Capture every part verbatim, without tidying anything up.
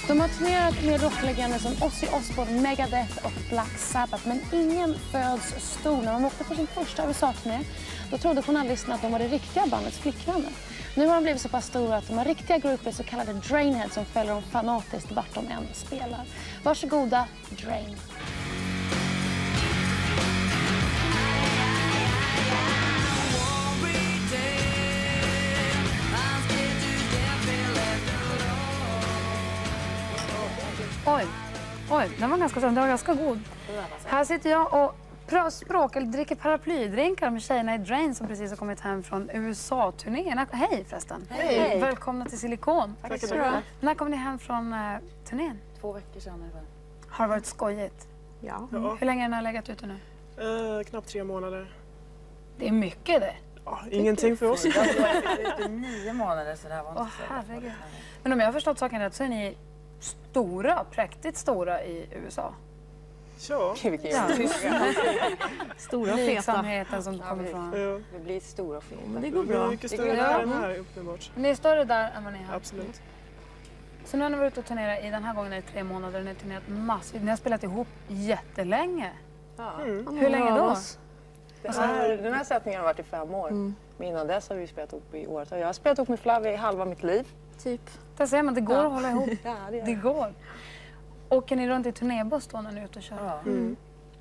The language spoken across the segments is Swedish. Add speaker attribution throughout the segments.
Speaker 1: De har turnerat med rocklegender som Ozzy Osbourne, Megadeth och Black Sabbath. Men ingen föds stor. När de åkte på sin första U S A-turné, då trodde journalisterna att de var det riktiga bandets flickvänner. Nu har de blivit så pass stora att de har riktiga grupper, så kallade Drainhead, som följer dem fanatiskt vart de än spelar. Varsågoda, Drain. Oj, oj, den var ganska, den var ganska god. Här sitter jag och språkar, dricker paraplydrinkar med tjejerna i Drain som precis har kommit hem från U S A-turnén. Hej förresten.
Speaker 2: Hej. Hej.
Speaker 1: Välkomna till Silikon.
Speaker 2: Tack så mycket.
Speaker 1: När kom ni hem från uh, turnén?
Speaker 2: Två veckor sedan.
Speaker 1: Har det varit skojigt?
Speaker 3: Ja.
Speaker 1: Mm. Hur länge har ni legat ute nu?
Speaker 3: Uh, knappt tre månader.
Speaker 1: Det är mycket det.
Speaker 3: Ja, ingenting för oss.
Speaker 2: Jag var ute i nio månader så det här var inte
Speaker 1: Åh,
Speaker 2: så.
Speaker 1: herregud. Men om jag har förstått saken rätt så är ni stora, präktigt stora i U S A.
Speaker 3: Ja.
Speaker 1: Ja.
Speaker 4: Stora och feta.
Speaker 1: Blygsamheten som kommer från.
Speaker 3: Ja.
Speaker 2: Vi blir stora och feta.
Speaker 4: Men det går
Speaker 3: Vi är
Speaker 4: bra.
Speaker 3: mycket större där än här, uppenbart.
Speaker 1: Ni är större där än vad ni är här.
Speaker 3: Absolut.
Speaker 1: Så nu har ni varit ute och turnerat i den här gången är det tre månader. Ni har turnerat massvis. Ni har spelat ihop jättelänge.
Speaker 2: Ja.
Speaker 3: Mm.
Speaker 1: Hur länge då?
Speaker 2: Den här, den här sättningen har varit i fem år. Mm. Men innan dess har vi spelat ihop i året. Jag har spelat ihop med Flavie i halva mitt liv.
Speaker 4: Typ.
Speaker 1: Där ser man, det går
Speaker 2: Ja.
Speaker 1: att hålla ihop.
Speaker 2: Ja, det,
Speaker 1: Det går. Åker ni runt i turnébuss då när ni är ute och kör?
Speaker 2: Ja.
Speaker 3: Mm.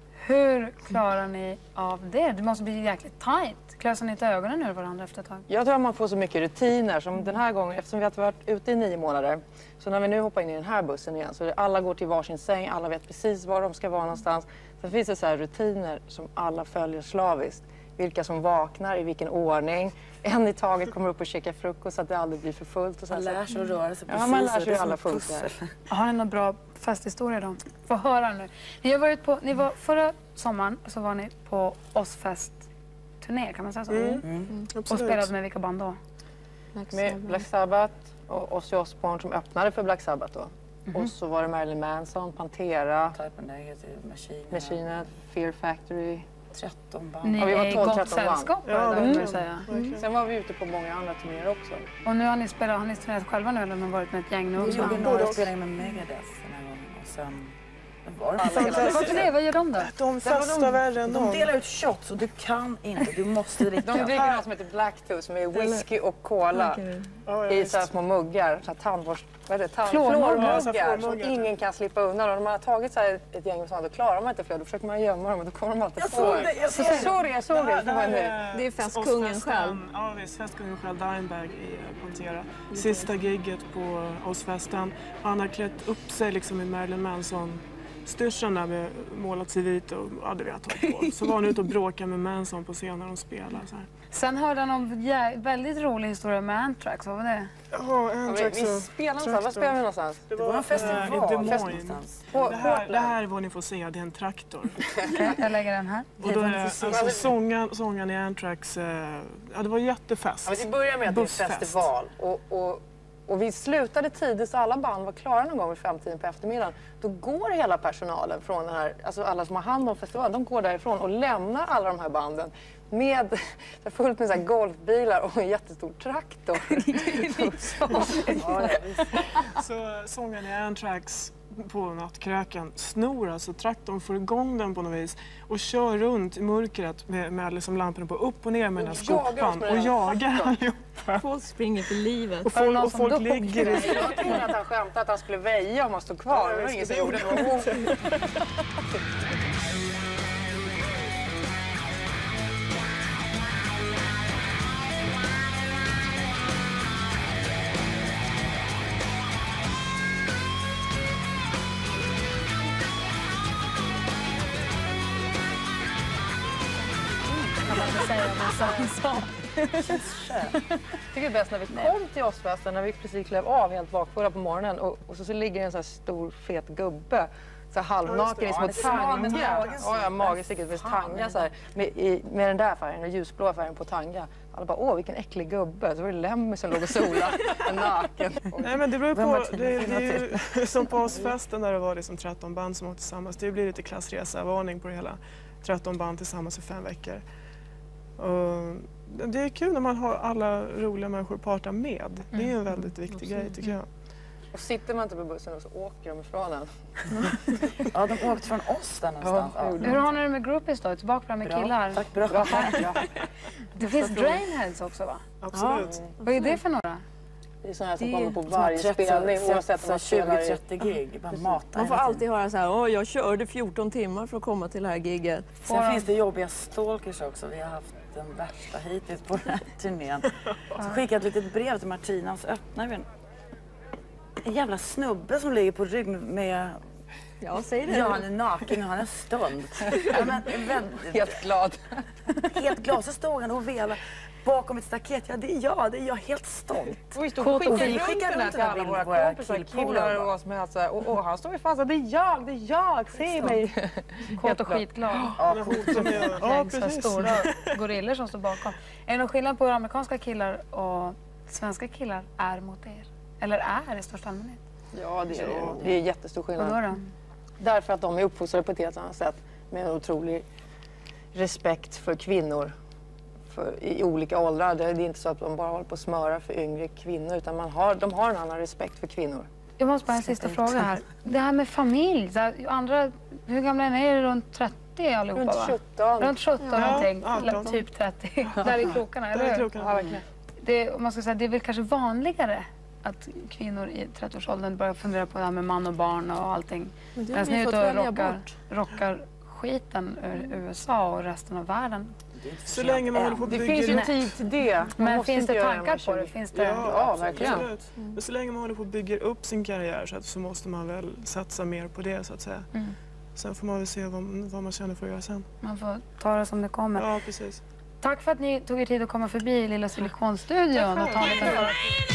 Speaker 1: Hur klarar ni av det? Det måste bli jäkligt tajt. Klösar ni inte ögonen ur varandra efter ett tag?
Speaker 2: Jag tror att man får så mycket rutiner som den här gången, eftersom vi har varit ute i nio månader. Så när vi nu hoppar in i den här bussen igen så är det, alla går till varsin säng, alla vet precis var de ska vara någonstans. Sen finns det så här rutiner som alla följer slaviskt. Vilka som vaknar, i vilken ordning. En i taget kommer upp och käkar frukost så att det aldrig blir för fullt. Och så
Speaker 5: man lär sig att röra sig precis.
Speaker 2: Ja, man lär sig
Speaker 5: det
Speaker 2: alla
Speaker 5: som
Speaker 2: funkar.
Speaker 1: Har ni någon bra festhistoria då? Få höra nu. Ni har varit på, ni var, förra sommaren så var ni på Ozfest-turné, kan man säga så?
Speaker 3: Mm.
Speaker 2: Mm.
Speaker 1: Och
Speaker 3: Absolut.
Speaker 1: spelade med vilka band då?
Speaker 2: Med Black Sabbath och Ozzy Osbourne som öppnade för Black Sabbath då.
Speaker 1: Mm-hmm.
Speaker 2: Och så var det Marilyn Manson, Pantera,
Speaker 5: Type of Negative, Machine,
Speaker 2: Machine, Fear Factory.
Speaker 5: tretton band.
Speaker 1: Ni
Speaker 2: Ja, vi var
Speaker 1: är i
Speaker 2: tolv,
Speaker 1: gott
Speaker 2: tretton band.
Speaker 1: sällskap,
Speaker 3: Ja,
Speaker 1: ja,
Speaker 3: verkligen.
Speaker 1: vill jag säga.
Speaker 3: Verkligen.
Speaker 2: Sen var vi ute på många andra turnéer också.
Speaker 1: Och nu har ni spelat, har ni turnerat själva nu eller har ni varit med ett gäng nu
Speaker 5: Vi
Speaker 1: också?
Speaker 5: gjorde
Speaker 3: Både
Speaker 5: några
Speaker 3: och.
Speaker 5: spelningar med Megadeth den här gången. Och sen var det
Speaker 3: Fantastiskt.
Speaker 1: Varför det? Vad gör de då?
Speaker 3: De festar värre än
Speaker 5: de
Speaker 3: dem.
Speaker 5: delar ut shots och du kan inte, du måste dricka.
Speaker 2: De dricker något som heter Blacktooth som är whisky och cola
Speaker 3: Ja, ja,
Speaker 2: i
Speaker 3: visst.
Speaker 2: så här små muggar. Så här tandborst, vad är det? Tand,
Speaker 1: Flormuggar.
Speaker 3: Ja, så här
Speaker 2: flormuggar som
Speaker 3: flormuggar.
Speaker 2: ingen kan slippa undan. Och de har tagit så här ett gäng och sånt, då klarar man inte fler. Då försöker man gömma dem och då kommer de alltid
Speaker 5: Jag
Speaker 2: på.
Speaker 5: såg det, jag såg
Speaker 2: Jag
Speaker 5: det.
Speaker 2: såg det, jag såg det. Det var nu.
Speaker 4: Det är festkungen själv.
Speaker 3: Ja, visst. Festkungen själv, Dimebag i eh, Pantera. Sista gigget på Ozfesten. Han har klätt upp sig liksom i Marilyn Manson. Styrseln där med målat i vit och ja, det vet jag på. Så var han ute och bråkade med Manson på scenen när de spelade. Så här.
Speaker 1: Sen hörde han om jä- väldigt rolig historia med Anthrax, vad var det?
Speaker 3: Ja,
Speaker 2: Ja, vi,
Speaker 3: Anthrax
Speaker 2: vi
Speaker 3: och
Speaker 2: spelar någonstans. Var
Speaker 3: Traktor.
Speaker 2: spelar vi någonstans?
Speaker 3: Det
Speaker 5: Det var en festival
Speaker 3: eh, i Des Moines.
Speaker 5: någonstans.
Speaker 2: På
Speaker 3: Det här, det
Speaker 2: Portland.
Speaker 3: här är vad ni får se, det är en traktor.
Speaker 1: Okej, jag lägger den här.
Speaker 3: Och då är det, alltså, sången, sången i Anthrax, eh, ja det var jättefest.
Speaker 2: Ja, vi börjar med att det är
Speaker 3: Bussfest.
Speaker 2: festival. Och, och, och vi slutade tidigt så alla band var klara någon gång vid femtiden på eftermiddagen. Då går hela personalen från den här, alltså alla som har hand om festivalen, de går därifrån och lämnar alla de här banden med fullt med så här golfbilar och en jättestor traktor.
Speaker 5: Ja, ja,
Speaker 3: Så sången i Anthrax på nattkröken snor alltså traktorn, får igång den på något vis och kör runt i mörkret med, med liksom lamporna på upp och ner med den här
Speaker 2: Och jagar oss
Speaker 3: skopan
Speaker 2: med
Speaker 3: och
Speaker 2: den här
Speaker 3: jagar allihopa.
Speaker 4: Folk springer för livet.
Speaker 3: Och
Speaker 1: Var det
Speaker 3: folk,
Speaker 1: någon
Speaker 3: och
Speaker 1: som
Speaker 3: folk
Speaker 1: dock-
Speaker 3: ligger i...
Speaker 2: Jag trodde att han skämtade att han skulle väja om han stod kvar. Det var ingen som gjorde det.
Speaker 1: Kan man inte säga vad han sa.
Speaker 2: Jag tycker det är bäst när vi kom till Ozfesten, när vi precis klev av helt bakfulla på morgonen och, och så, så ligger en så här stor fet gubbe så här halvnaken i små
Speaker 5: Ja, det är
Speaker 2: tanga.
Speaker 5: med magen så.
Speaker 2: Ja, ja, magen sticker ut med tanga så här, med, i, med den där färgen, den ljusblå färgen på tanga. Alla bara, åh vilken äcklig gubbe. Så var det Lemmy som låg och sola naken.
Speaker 3: Nej men det beror
Speaker 5: Vem har
Speaker 3: på,
Speaker 5: tid
Speaker 3: det,
Speaker 5: att
Speaker 3: det är ju som på Ozfesten där det var liksom tretton band som åkte tillsammans. Det blir lite klassresa-varning på det hela. tretton band tillsammans i fem veckor. Och det är kul när man har alla roliga människor att parta med. Det är ju en väldigt viktig grej tycker jag.
Speaker 2: Och sitter man inte på bussen så åker de ifrån en.
Speaker 5: Ja, de åkte från oss där någonstans. Ja,
Speaker 1: Ja. Hur har ni det med groupies då? Tillbaka med
Speaker 5: bra.
Speaker 1: killar?
Speaker 5: Tack, bra. bra.
Speaker 1: Det finns drainheads också va?
Speaker 3: Absolut.
Speaker 1: Ja. Vad är det för några?
Speaker 2: Det är sådana här som
Speaker 4: Det-
Speaker 2: kommer på varje spelning oavsett om man spelar i...
Speaker 5: tjugo trettio gig. Bara mata
Speaker 4: Man får
Speaker 5: hela
Speaker 4: alltid höra så här, åh jag körde fjorton timmar för att komma till det här gigget.
Speaker 5: tiden. Sen finns det jobbiga stalkers också. Vi har haft den värsta hittills på den här turnén. Så skickade ett litet brev till Martina och så öppnar vi en, en jävla snubbe som ligger på rygg med...
Speaker 4: Ja, säg det.
Speaker 5: Ja, han är naken och han är stund. Ja, men, väldigt,
Speaker 2: Helt glad.
Speaker 5: helt glad så stod han och velade bakom ett staket. Ja, det är jag, det är jag helt stolt.
Speaker 2: Och vi stod och
Speaker 5: Och vi
Speaker 2: skickade
Speaker 5: skickar
Speaker 2: runt den här
Speaker 5: runt
Speaker 2: till
Speaker 5: den här
Speaker 2: alla
Speaker 5: bilden
Speaker 2: våra
Speaker 5: på våra
Speaker 2: kompisar,
Speaker 5: killpolare
Speaker 2: killar och
Speaker 5: bara.
Speaker 2: vad som helst. så här. Och, och han stod ju fast och det är jag, det är jag, se mig.
Speaker 1: Kåt och skitglad.
Speaker 3: Han hotar med att... Ja,
Speaker 1: Gäng så
Speaker 3: precis.
Speaker 1: stora gorillor som står bakom. Är det någon skillnad på hur amerikanska killar och svenska killar är mot er? Eller är i största allmänhet?
Speaker 2: Ja, det är det. Det är jättestor
Speaker 1: Och då
Speaker 2: skillnad.
Speaker 1: då?
Speaker 2: Därför att de är uppfostrade på ett helt annat sätt med en otrolig respekt för kvinnor för, i olika åldrar. Det är inte så att de bara håller på att smöra för yngre kvinnor utan man har, de har en annan respekt för kvinnor.
Speaker 1: Jag måste bara en sista fråga här. Det här med familj. Så här, andra, hur gamla är ni? Är det runt trettio allihopa
Speaker 2: Runt
Speaker 1: va?
Speaker 2: sjutton.
Speaker 1: Runt sjutton
Speaker 3: Ja,
Speaker 1: någonting.
Speaker 3: arton.
Speaker 1: Eller typ trettio. Där i krokarna,
Speaker 3: Där
Speaker 1: eller
Speaker 3: är
Speaker 1: hur?
Speaker 3: krokarna.
Speaker 2: Ja, verkligen.
Speaker 1: Det, om man ska säga, det är väl kanske vanligare att kvinnor i trettioårsåldern börjar fundera på det här med man och barn och allting.
Speaker 4: Men det har
Speaker 1: Medan ni
Speaker 4: vi
Speaker 1: är
Speaker 4: fått
Speaker 1: ute och
Speaker 4: välja
Speaker 1: rockar,
Speaker 4: bort.
Speaker 1: rockar skiten ur U S A och resten av världen.
Speaker 5: Det är inte för
Speaker 3: Så
Speaker 5: sent
Speaker 3: länge man
Speaker 5: än.
Speaker 3: håller på att
Speaker 2: Det
Speaker 3: bygga
Speaker 2: finns ju
Speaker 3: upp...
Speaker 2: tid till det. Man
Speaker 1: Men
Speaker 2: måste
Speaker 1: finns
Speaker 2: inte
Speaker 1: det
Speaker 2: göra
Speaker 1: tankar
Speaker 2: de
Speaker 1: på
Speaker 2: här
Speaker 1: det?
Speaker 2: tjugo.
Speaker 1: Finns det...
Speaker 2: Ja, verkligen.
Speaker 3: Absolut. Men så länge man håller på att bygga upp sin karriär så, att, så måste man väl satsa mer på det så att säga.
Speaker 1: Mm.
Speaker 3: Sen får man väl se vad, vad man känner för att göra sen.
Speaker 1: Man får ta det som det kommer.
Speaker 3: Ja, precis.
Speaker 1: Tack för att ni tog er tid att komma förbi Lilla Silikonstudion och ta en liten